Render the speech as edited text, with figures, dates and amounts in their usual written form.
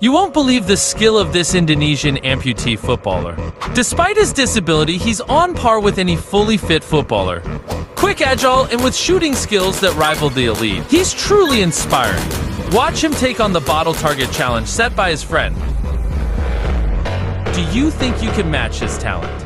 You won't believe the skill of this Indonesian amputee footballer. Despite his disability, he's on par with any fully fit footballer. Quick, agile, and with shooting skills that rival the elite. He's truly inspiring. Watch him take on the bottle target challenge set by his friend. Do you think you can match his talent?